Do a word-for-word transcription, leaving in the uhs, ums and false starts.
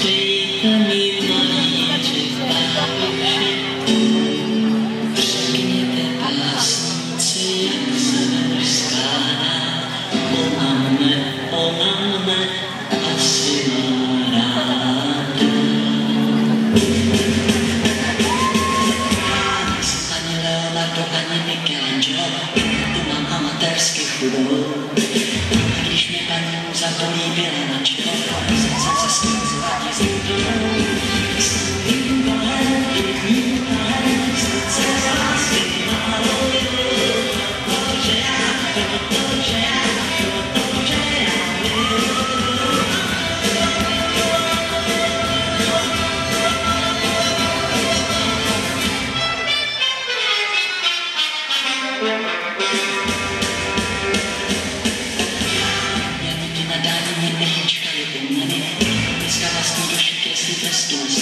Dejte mi malíček báběši, řekněte básnici, jak se jmenuje skládá. Ona mne, ona mne asi má ráda. Já nejsem ani Leonardo, ani Michelangelo, tu mám amatérsky chudou. Když mě paní muza políbila na čelo, jsem se sklzla ti zúdou. Snadným bohem, pěkným bohem, srdce z lásky malou. Protože já, protože já, protože já miluju. Nadání mě nechyčkali u mne, dneska vlastní duši kreslí trestů.